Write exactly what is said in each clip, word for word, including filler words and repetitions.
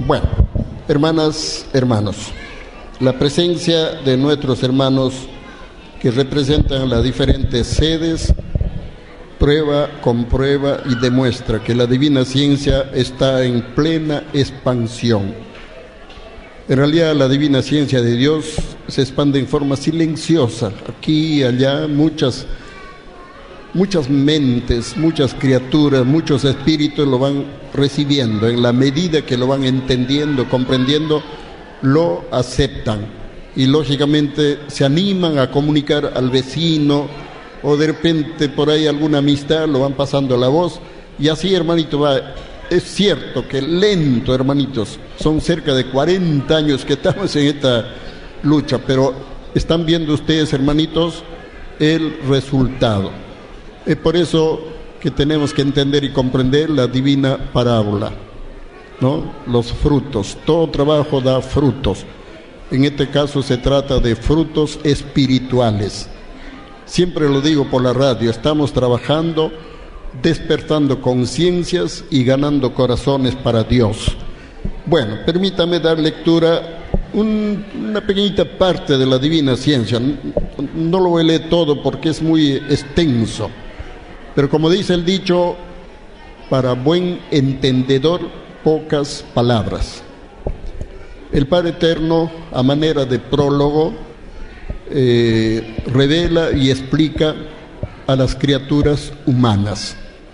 Bueno, hermanas, hermanos, la presencia de nuestros hermanos que representan las diferentes sedes prueba, comprueba y demuestra que la divina ciencia está en plena expansión. En realidad la divina ciencia de Dios se expande en forma silenciosa. Aquí y allá muchas, muchas mentes, muchas criaturas, muchos espíritus lo van recibiendo. En la medida que lo van entendiendo, comprendiendo, lo aceptan. Y lógicamente se animan a comunicar al vecino, o de repente por ahí alguna amistad, lo van pasando la voz, y así, hermanito, va. Es cierto que lento, hermanitos, son cerca de cuarenta años que estamos en esta lucha, pero están viendo ustedes, hermanitos, el resultado. Es por eso que tenemos que entender y comprender la divina parábola, ¿no? Los frutos, todo trabajo da frutos. En este caso se trata de frutos espirituales. Siempre lo digo por la radio, estamos trabajando, despertando conciencias y ganando corazones para Dios. Bueno, permítame dar lectura un, una pequeñita parte de la divina ciencia. No lo voy a leer todo porque es muy extenso, pero como dice el dicho, para buen entendedor, pocas palabras. El Padre Eterno, a manera de prólogo, eh, revela y explica a las criaturas humanas.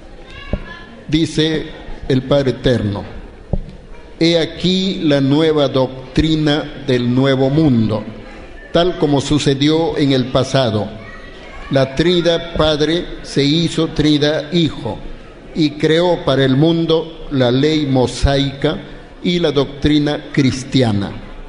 Dice el Padre Eterno: he aquí la nueva doctrina del nuevo mundo, tal como sucedió en el pasado. La Trinidad Padre se hizo Trinidad Hijo y creó para el mundo la ley mosaica y la doctrina cristiana.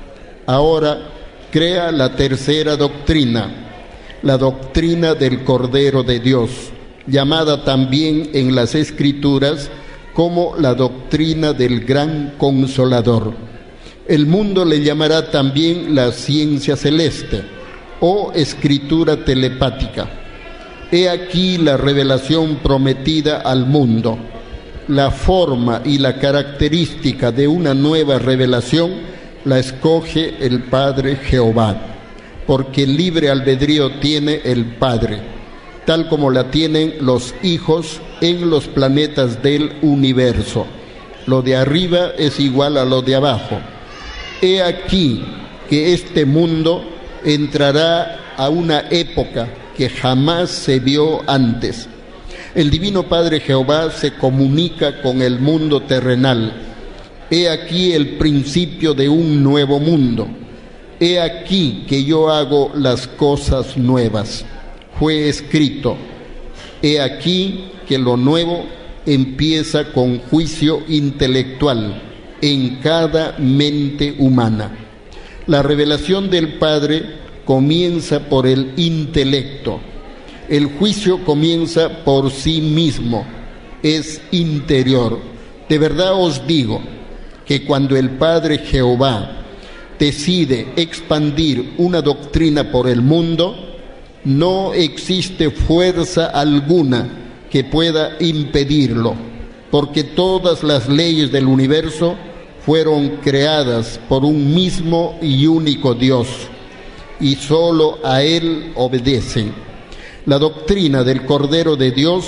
Ahora crea la tercera doctrina, la doctrina del Cordero de Dios, llamada también en las Escrituras como la doctrina del Gran Consolador. El mundo le llamará también la ciencia celeste o escritura telepática. He aquí la revelación prometida al mundo. La forma y la característica de una nueva revelación la escoge el Padre Jehová, porque libre albedrío tiene el Padre, tal como la tienen los hijos en los planetas del universo. Lo de arriba es igual a lo de abajo. He aquí que este mundo entrará a una época que jamás se vio antes. El Divino Padre Jehová se comunica con el mundo terrenal. He aquí el principio de un nuevo mundo. He aquí que yo hago las cosas nuevas. Fue escrito: he aquí que lo nuevo empieza con juicio intelectual en cada mente humana. La revelación del Padre comienza por el intelecto. El juicio comienza por sí mismo, es interior. De verdad os digo que cuando el Padre Jehová decide expandir una doctrina por el mundo, no existe fuerza alguna que pueda impedirlo, porque todas las leyes del universo fueron creadas por un mismo y único Dios, y solo a Él obedecen. La doctrina del Cordero de Dios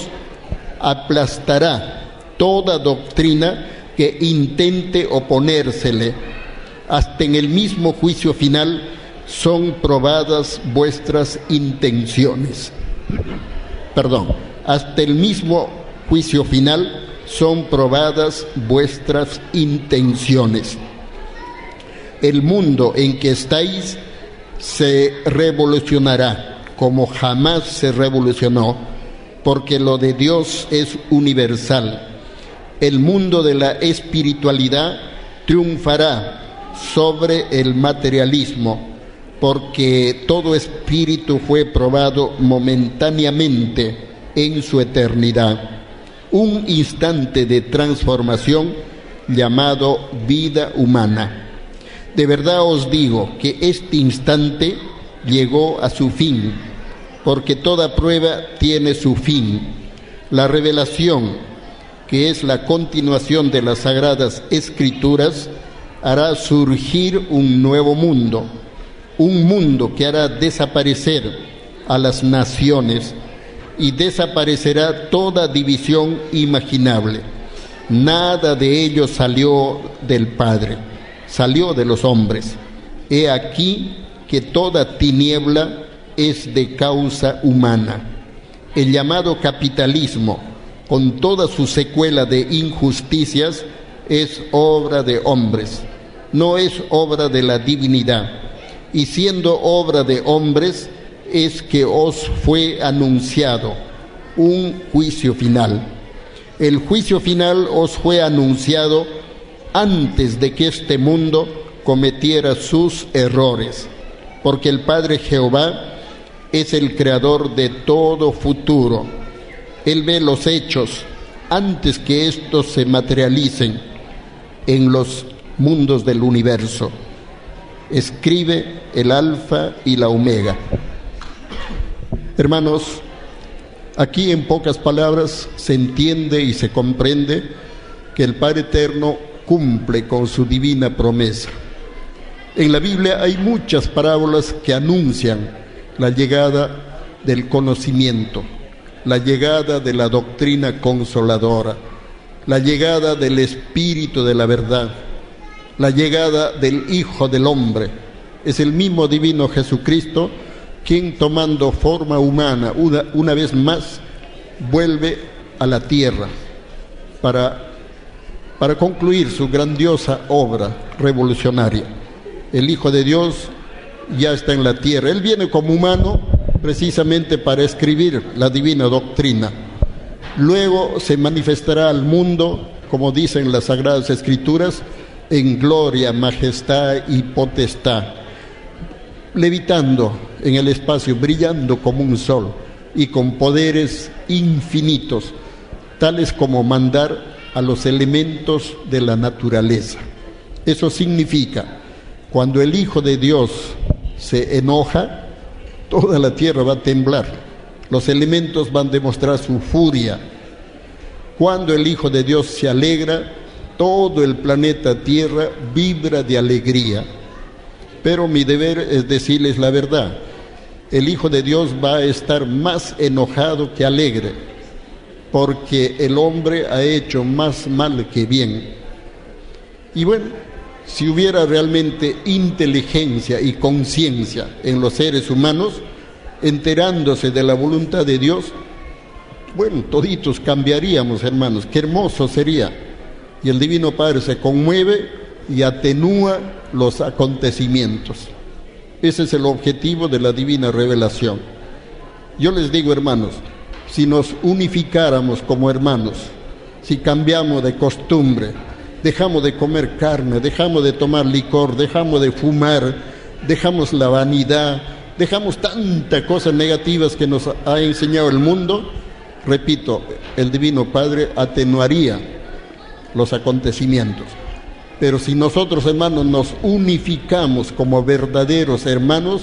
aplastará toda doctrina que intente oponérsele. Hasta en el mismo juicio final son probadas vuestras intenciones. Perdón, hasta el mismo juicio final son probadas vuestras intenciones. El mundo en que estáis se revolucionará como jamás se revolucionó, porque lo de Dios es universal. El mundo de la espiritualidad triunfará sobre el materialismo, porque todo espíritu fue probado momentáneamente en su eternidad. Un instante de transformación llamado vida humana. De verdad os digo que este instante llegó a su fin, porque toda prueba tiene su fin. La revelación, que es la continuación de las Sagradas Escrituras, hará surgir un nuevo mundo, un mundo que hará desaparecer a las naciones y desaparecerá toda división imaginable. Nada de ello salió del Padre, salió de los hombres. He aquí que toda tiniebla es de causa humana. El llamado capitalismo, con toda su secuela de injusticias, es obra de hombres, no es obra de la divinidad. Y siendo obra de hombres, es que os fue anunciado un juicio final. El juicio final os fue anunciado antes de que este mundo cometiera sus errores, porque el Padre Jehová es el creador de todo futuro. Él ve los hechos antes que estos se materialicen en los mundos del universo. Escribe el Alfa y la Omega. Hermanos, aquí en pocas palabras se entiende y se comprende que el Padre Eterno cumple con su divina promesa. En la Biblia hay muchas parábolas que anuncian la llegada del conocimiento, la llegada de la doctrina consoladora, la llegada del Espíritu de la verdad, la llegada del Hijo del Hombre. Es el mismo divino Jesucristo quien, tomando forma humana una, una vez más, vuelve a la tierra para, para concluir su grandiosa obra revolucionaria. El Hijo de Dios ya está en la tierra. Él viene como humano precisamente para escribir la divina doctrina. Luego se manifestará al mundo, como dicen las Sagradas Escrituras, en gloria, majestad y potestad, levitando en el espacio, brillando como un sol y con poderes infinitos, tales como mandar a los elementos de la naturaleza. Eso significa, cuando el Hijo de Dios se enoja, toda la tierra va a temblar, los elementos van a demostrar su furia. Cuando el Hijo de Dios se alegra, todo el planeta Tierra vibra de alegría. Pero mi deber es decirles la verdad. El Hijo de Dios va a estar más enojado que alegre, porque el hombre ha hecho más mal que bien. Y bueno, si hubiera realmente inteligencia y conciencia en los seres humanos, enterándose de la voluntad de Dios, bueno, toditos cambiaríamos, hermanos. Qué hermoso sería. Y el Divino Padre se conmueve y atenúa los acontecimientos. Ese es el objetivo de la divina revelación. Yo les digo, hermanos, si nos unificáramos como hermanos, si cambiamos de costumbre, dejamos de comer carne, dejamos de tomar licor, dejamos de fumar, dejamos la vanidad, dejamos tantas cosas negativas que nos ha enseñado el mundo, repito, el Divino Padre atenuaría los acontecimientos. Pero si nosotros, hermanos, nos unificamos como verdaderos hermanos,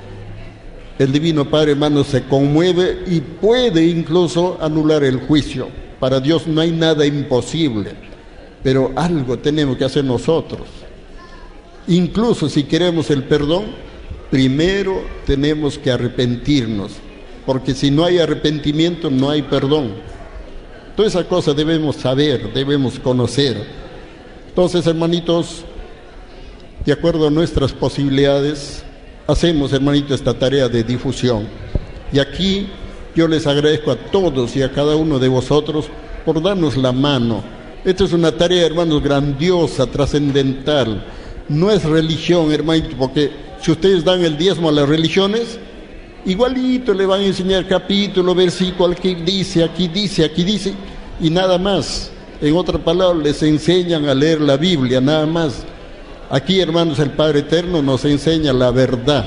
el Divino Padre, hermanos, se conmueve y puede incluso anular el juicio. Para Dios no hay nada imposible, pero algo tenemos que hacer nosotros. Incluso si queremos el perdón, primero tenemos que arrepentirnos, porque si no hay arrepentimiento no hay perdón. Toda esa cosa debemos saber, debemos conocer. Entonces, hermanitos, de acuerdo a nuestras posibilidades, hacemos, hermanito, esta tarea de difusión. Y aquí yo les agradezco a todos y a cada uno de vosotros por darnos la mano. Esta es una tarea, hermanos, grandiosa, trascendental. No es religión, hermanito, porque si ustedes dan el diezmo a las religiones, igualito le van a enseñar capítulo, versículo, aquí dice, aquí dice, aquí dice, y nada más. En otra palabra, les enseñan a leer la Biblia, nada más. Aquí, hermanos, el Padre Eterno nos enseña la verdad.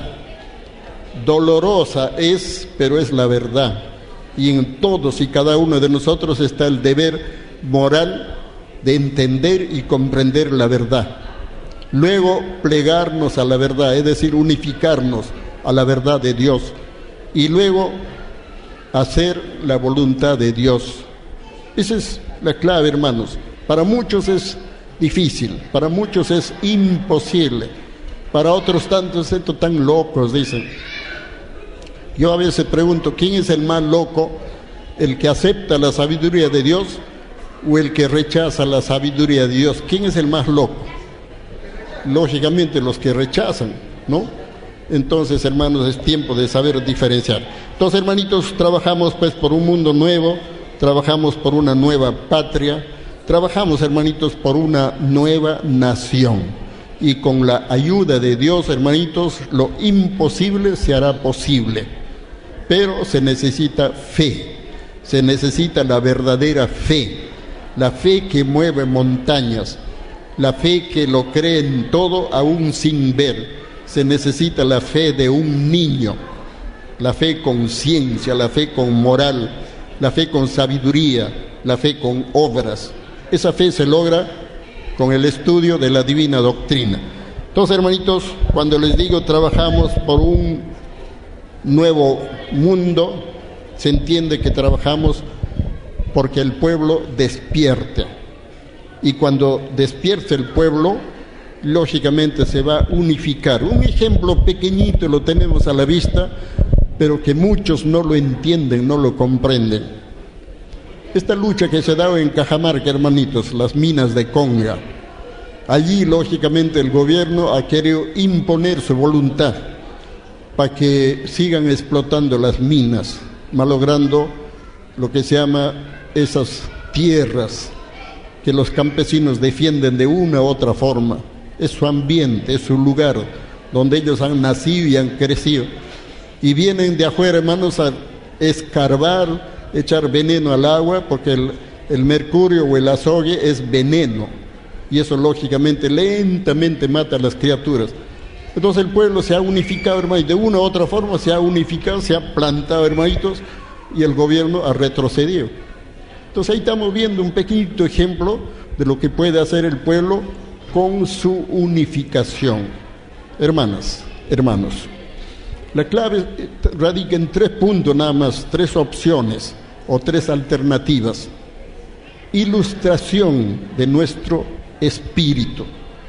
Dolorosa es, pero es la verdad. Y en todos y cada uno de nosotros está el deber moral de entender y comprender la verdad. Luego, plegarnos a la verdad, es decir, unificarnos a la verdad de Dios. Y luego, hacer la voluntad de Dios. Esa es la clave, hermanos. Para muchos es difícil, para muchos es imposible, para otros tantos estos tan locos, dicen. Yo a veces pregunto, ¿quién es el más loco? ¿El que acepta la sabiduría de Dios o el que rechaza la sabiduría de Dios? ¿Quién es el más loco? Lógicamente los que rechazan, ¿no? Entonces, hermanos, es tiempo de saber diferenciar. Entonces, hermanitos, trabajamos pues por un mundo nuevo, trabajamos por una nueva patria, trabajamos, hermanitos, por una nueva nación. Y con la ayuda de Dios, hermanitos, lo imposible se hará posible. Pero se necesita fe, se necesita la verdadera fe, la fe que mueve montañas, la fe que lo cree en todo aún sin ver. Se necesita la fe de un niño, la fe con ciencia, la fe con moral, la fe con sabiduría, la fe con obras. Esa fe se logra con el estudio de la divina doctrina. Entonces, hermanitos, cuando les digo trabajamos por un nuevo mundo, se entiende que trabajamos porque el pueblo despierte. Y cuando despierte el pueblo, lógicamente se va a unificar. Un ejemplo pequeñito lo tenemos a la vista, pero que muchos no lo entienden, no lo comprenden. Esta lucha que se ha dado en Cajamarca, hermanitos, las minas de Conga, allí lógicamente el gobierno ha querido imponer su voluntad para que sigan explotando las minas, malogrando lo que se llama esas tierras que los campesinos defienden de una u otra forma. Es su ambiente, es su lugar donde ellos han nacido y han crecido. Y vienen de afuera, hermanos, a escarbar, echar veneno al agua, porque el, el mercurio o el azogue es veneno. Y eso lógicamente lentamente mata a las criaturas. Entonces el pueblo se ha unificado, hermanitos, de una u otra forma se ha unificado, se ha plantado, hermanitos, y el gobierno ha retrocedido. Entonces ahí estamos viendo un pequeñito ejemplo de lo que puede hacer el pueblo con su unificación. Hermanas, hermanos, la clave radica en tres puntos nada más, tres opciones o tres alternativas. Ilustración de nuestro espíritu,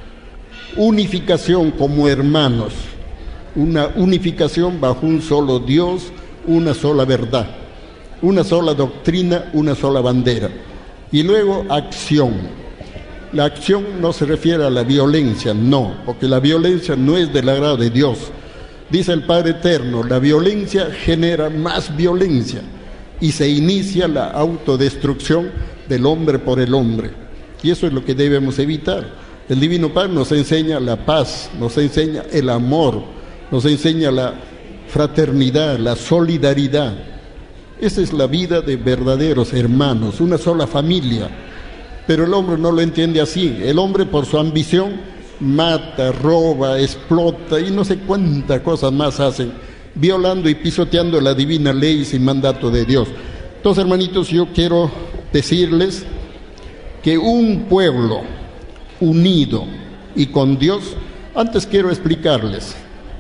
unificación como hermanos, una unificación bajo un solo Dios, una sola verdad, una sola doctrina, una sola bandera. Y luego acción. La acción no se refiere a la violencia, no, porque la violencia no es del agrado de Dios. Dice el Padre Eterno, la violencia genera más violencia y se inicia la autodestrucción del hombre por el hombre. Y eso es lo que debemos evitar. El Divino Padre nos enseña la paz, nos enseña el amor, nos enseña la fraternidad, la solidaridad. Esa es la vida de verdaderos hermanos, una sola familia. Pero el hombre no lo entiende así. El hombre, por su ambición, mata, roba, explota y no sé cuántas cosas más hacen, violando y pisoteando la divina ley sin mandato de Dios. Entonces, hermanitos, yo quiero decirles que un pueblo unido y con Dios, antes quiero explicarles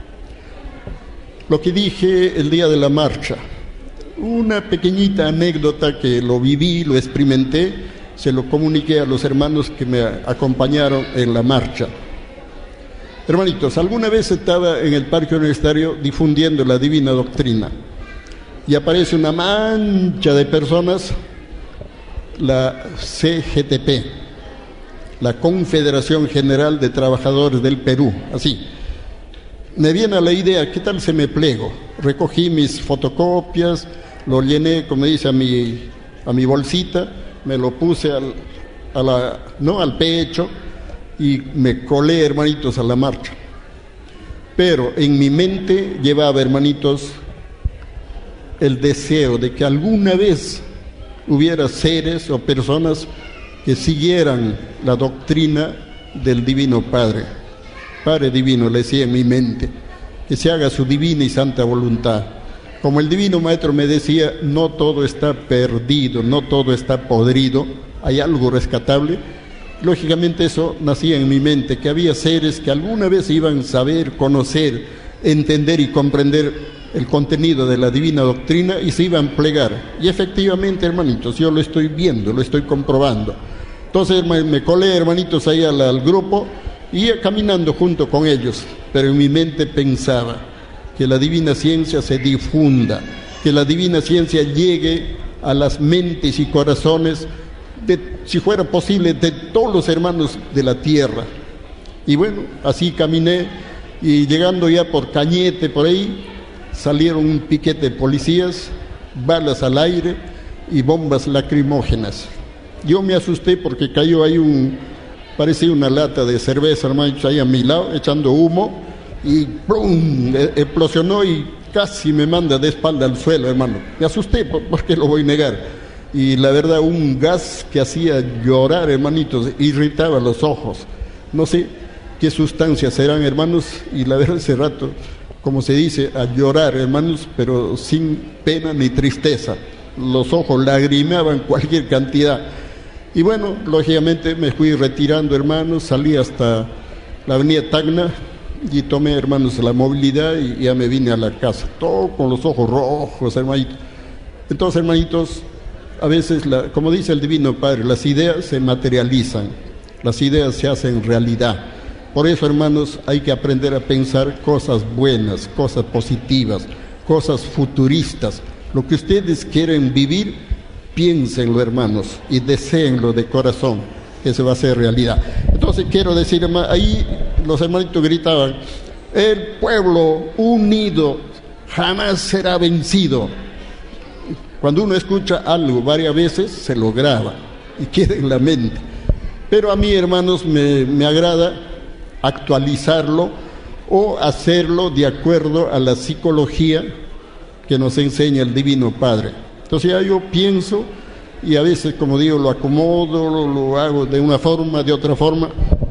lo que dije el día de la marcha. Una pequeñita anécdota que lo viví, lo experimenté, se lo comuniqué a los hermanos que me acompañaron en la marcha. Hermanitos, alguna vez estaba en el parque universitario difundiendo la divina doctrina y aparece una mancha de personas, la C G T P, la Confederación General de Trabajadores del Perú, así. Me viene a la idea, ¿qué tal se me plego? Recogí mis fotocopias, lo llené, como dice, a mi, a mi bolsita, me lo puse al, a la, no al pecho y me colé, hermanitos, a la marcha. Pero en mi mente llevaba, hermanitos, el deseo de que alguna vez hubiera seres o personas que siguieran la doctrina del Divino Padre. Padre Divino, le decía en mi mente, que se haga su divina y santa voluntad. Como el Divino Maestro me decía, no todo está perdido, no todo está podrido, hay algo rescatable. Lógicamente eso nacía en mi mente, que había seres que alguna vez iban a saber, conocer, entender y comprender el contenido de la divina doctrina y se iban a plegar. Y efectivamente, hermanitos, yo lo estoy viendo, lo estoy comprobando. Entonces me colé, hermanitos, ahí al, al grupo, y iba caminando junto con ellos, pero en mi mente pensaba que la divina ciencia se difunda, que la divina ciencia llegue a las mentes y corazones de, si fuera posible, de todos los hermanos de la tierra. Y bueno, así caminé, y llegando ya por Cañete, por ahí, salieron un piquete de policías, balas al aire y bombas lacrimógenas. Yo me asusté porque cayó ahí un, parecía una lata de cerveza, hermanos, ahí a mi lado, echando humo, y ¡plum!, explosionó y casi me manda de espalda al suelo, hermano. Me asusté, porque lo voy a negar. Y la verdad, un gas que hacía llorar, hermanitos, irritaba los ojos. No sé qué sustancias serán, hermanos, y la verdad, ese rato, como se dice, a llorar, hermanos, pero sin pena ni tristeza. Los ojos lagrimeaban cualquier cantidad. Y bueno, lógicamente me fui retirando, hermanos, salí hasta la avenida Tacna y tomé, hermanos, la movilidad y ya me vine a la casa, todo con los ojos rojos, hermanitos. Entonces, hermanitos, a veces, la, como dice el Divino Padre, las ideas se materializan, las ideas se hacen realidad. Por eso, hermanos, hay que aprender a pensar cosas buenas, cosas positivas, cosas futuristas. Lo que ustedes quieren vivir, piénsenlo, hermanos, y deséenlo de corazón, que se va a hacer realidad. Entonces quiero decir, ahí los hermanitos gritaban: el pueblo unido jamás será vencido. Cuando uno escucha algo varias veces, se lo graba y queda en la mente. Pero a mí, hermanos, me, me agrada actualizarlo o hacerlo de acuerdo a la psicología que nos enseña el Divino Padre. Entonces ya yo pienso, y a veces, como digo, lo acomodo, lo, lo hago de una forma, de otra forma.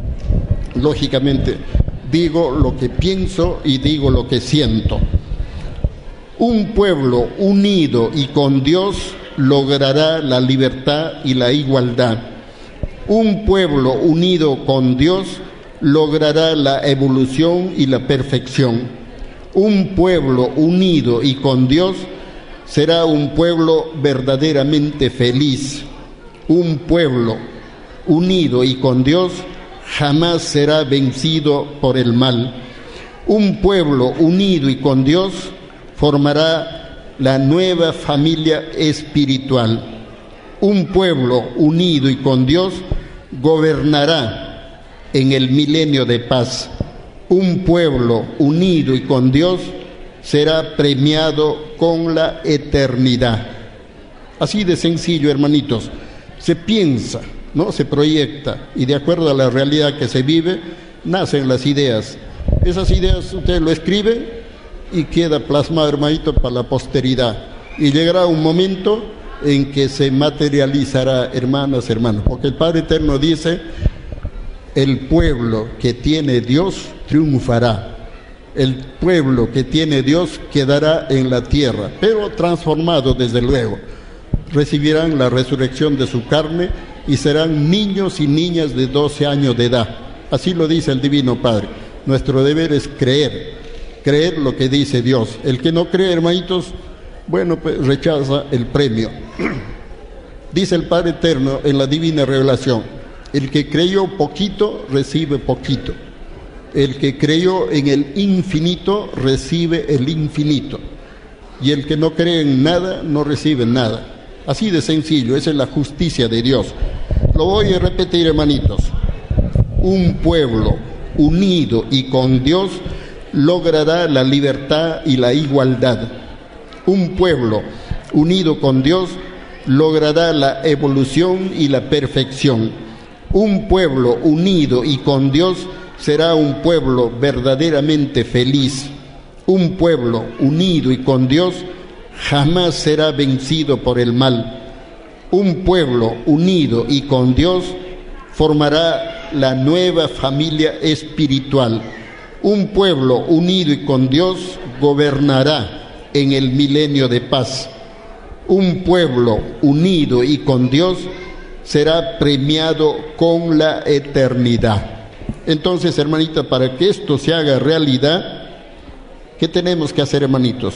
Lógicamente, digo lo que pienso y digo lo que siento. Un pueblo unido y con Dios logrará la libertad y la igualdad. Un pueblo unido con Dios logrará la evolución y la perfección. Un pueblo unido y con Dios será un pueblo verdaderamente feliz. Un pueblo unido y con Dios jamás será vencido por el mal. Un pueblo unido y con Dios formará la nueva familia espiritual. Un pueblo unido y con Dios gobernará en el milenio de paz. Un pueblo unido y con Dios será premiado con la eternidad. Así de sencillo, hermanitos. Se piensa, ¿no? Se proyecta, y de acuerdo a la realidad que se vive, nacen las ideas. Esas ideas usted lo escribe y queda plasmado, hermanito, para la posteridad. Y llegará un momento en que se materializará, hermanas, hermanos. Porque el Padre Eterno dice: el pueblo que tiene Dios triunfará. El pueblo que tiene Dios quedará en la tierra, pero transformado, desde luego. Recibirán la resurrección de su carne y serán niños y niñas de doce años de edad. Así lo dice el Divino Padre. Nuestro deber es creer, creer lo que dice Dios. El que no cree, hermanitos, bueno, pues rechaza el premio. Dice el Padre Eterno en la Divina Revelación: el que creyó poquito, recibe poquito. El que creyó en el infinito, recibe el infinito. Y el que no cree en nada, no recibe nada. Así de sencillo, esa es la justicia de Dios. Lo voy a repetir, hermanitos. Un pueblo unido y con Dios logrará la libertad y la igualdad. Un pueblo unido con Dios logrará la evolución y la perfección. Un pueblo unido y con Dios será un pueblo verdaderamente feliz. Un pueblo unido y con Dios jamás será vencido por el mal. Un pueblo unido y con Dios formará la nueva familia espiritual. Un pueblo unido y con Dios gobernará en el milenio de paz. Un pueblo unido y con Dios será premiado con la eternidad. Entonces, hermanita, para que esto se haga realidad, ¿qué tenemos que hacer, hermanitos?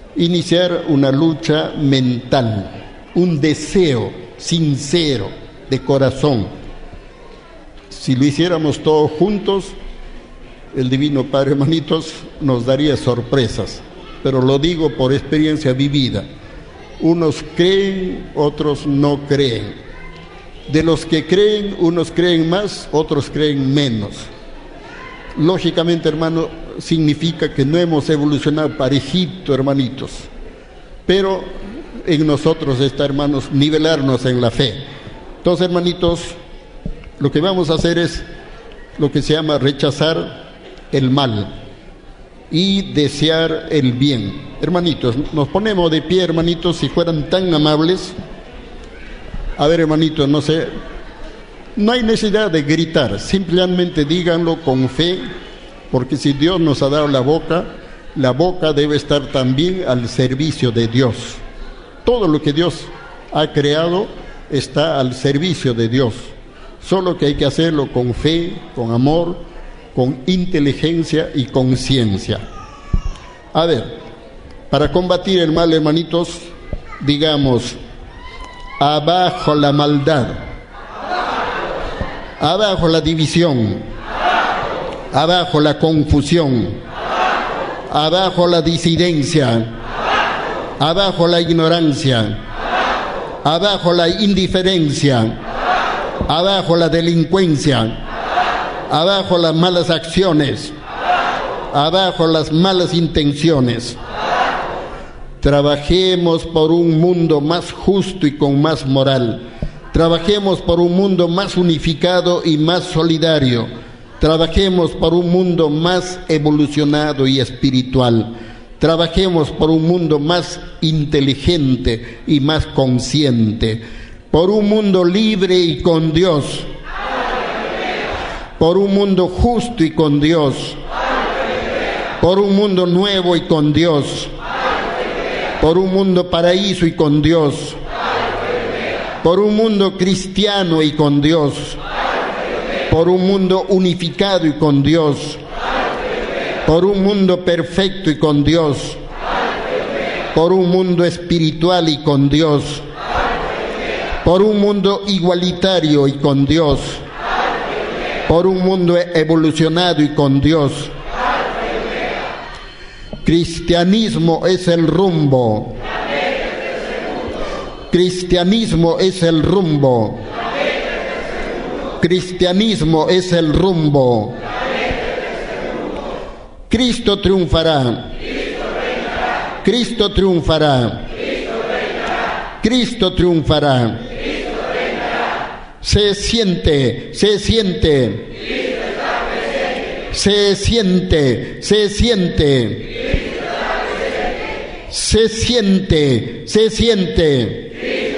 Iniciar una lucha mental, un deseo sincero de corazón. Si lo hiciéramos todos juntos, el Divino Padre, hermanitos, nos daría sorpresas, pero lo digo por experiencia vivida. Unos creen, otros no creen. De los que creen, unos creen más, otros creen menos. Lógicamente, hermano, significa que no hemos evolucionado parejito, hermanitos, pero en nosotros está, hermanos, nivelarnos en la fe. Entonces, hermanitos, lo que vamos a hacer es lo que se llama rechazar el mal y desear el bien. Hermanitos, nos ponemos de pie, hermanitos, si fueran tan amables. A ver, hermanitos, no sé, no hay necesidad de gritar, simplemente díganlo con fe, porque si Dios nos ha dado la boca, la boca debe estar también al servicio de Dios. Todo lo que Dios ha creado está al servicio de Dios, solo que hay que hacerlo con fe, con amor, con inteligencia y con ciencia. A ver, para combatir el mal, hermanitos, digamos: abajo la maldad, abajo la división, abajo la confusión, abajo la disidencia, abajo la ignorancia, abajo la indiferencia, abajo la delincuencia, abajo las malas acciones, abajo las malas intenciones. Trabajemos por un mundo más justo y con más moral. Trabajemos por un mundo más unificado y más solidario. Trabajemos por un mundo más evolucionado y espiritual. Trabajemos por un mundo más inteligente y más consciente. Por un mundo libre y con Dios. Por un mundo justo y con Dios. Por un mundo nuevo y con Dios. Por un mundo paraíso y con Dios. Por un mundo cristiano y con Dios. Por un mundo unificado y con Dios. Por un mundo perfecto y con Dios. Por un mundo espiritual y con Dios. Por un mundo igualitario y con Dios. Por un mundo evolucionado y con Dios. Cristianismo es el rumbo. Cristianismo es el rumbo. Cristianismo es el rumbo. Cristo triunfará. Cristo triunfará. Cristo triunfará. Se siente, se siente. Se siente, se siente. Se siente, se siente.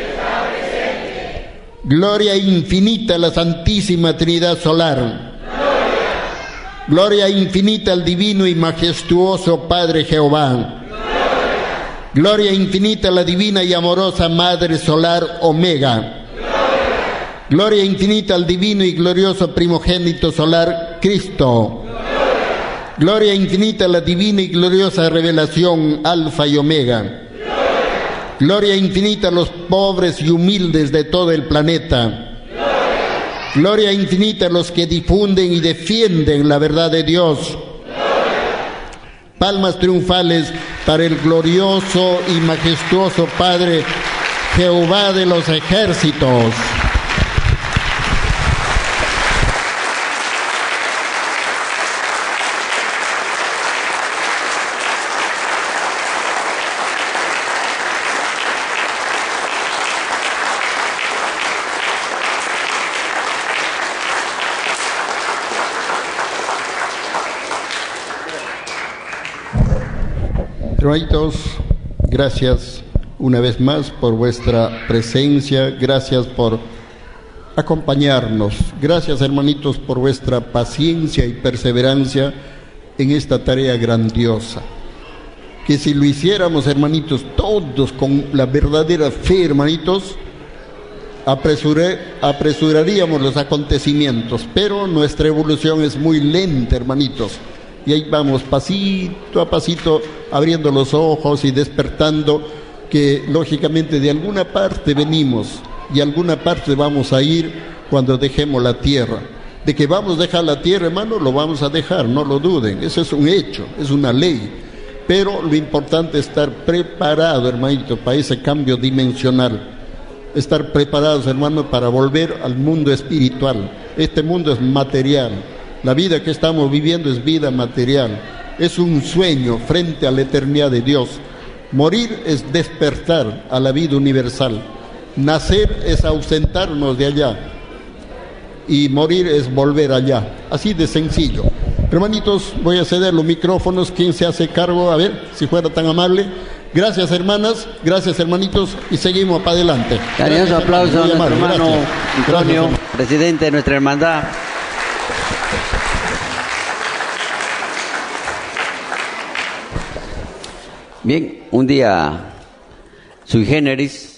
Gloria infinita a la Santísima Trinidad Solar. Gloria, Gloria infinita al divino y majestuoso Padre Jehová. Gloria, Gloria infinita a la divina y amorosa Madre Solar Omega. Gloria, Gloria infinita al divino y glorioso primogénito solar Cristo. Gloria infinita a la divina y gloriosa revelación Alfa y Omega. Gloria, Gloria infinita a los pobres y humildes de todo el planeta. Gloria, Gloria infinita a los que difunden y defienden la verdad de Dios. Gloria. Palmas triunfales para el glorioso y majestuoso Padre Jehová de los ejércitos. Hermanitos, gracias una vez más por vuestra presencia, gracias por acompañarnos, gracias, hermanitos, por vuestra paciencia y perseverancia en esta tarea grandiosa. Que si lo hiciéramos, hermanitos, todos con la verdadera fe, hermanitos, apresuré, apresuraríamos los acontecimientos, pero nuestra evolución es muy lenta, hermanitos. Y ahí vamos, pasito a pasito, abriendo los ojos y despertando, que lógicamente de alguna parte venimos. y a alguna parte vamos a ir cuando dejemos la tierra. De que vamos a dejar la tierra, hermano, lo vamos a dejar, no lo duden, eso es un hecho, es una ley. Pero lo importante es estar preparado, hermanito, para ese cambio dimensional. Estar preparados, hermano, para volver al mundo espiritual. Este mundo es material. La vida que estamos viviendo es vida material. Es un sueño frente a la eternidad de Dios. Morir es despertar a la vida universal. Nacer es ausentarnos de allá. Y morir es volver allá. Así de sencillo. Hermanitos, voy a ceder los micrófonos. ¿Quién se hace cargo? A ver, si fuera tan amable. Gracias, hermanas. Gracias, hermanitos. Y seguimos para adelante. Cariñoso aplauso a nuestro hermano Antonio, Gracias, presidente de nuestra hermandad. Bien, un día sui generis,